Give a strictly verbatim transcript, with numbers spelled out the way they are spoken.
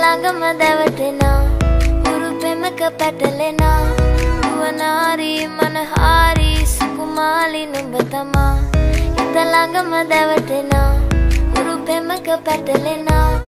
ළඟම දැවටෙනා උරු පෙමක පැටලෙනා වනාරි මනහාරි සුකුමාලි නුඹ තමා හිත ළඟම දැවටෙනා උරු පෙමක පැටලෙනා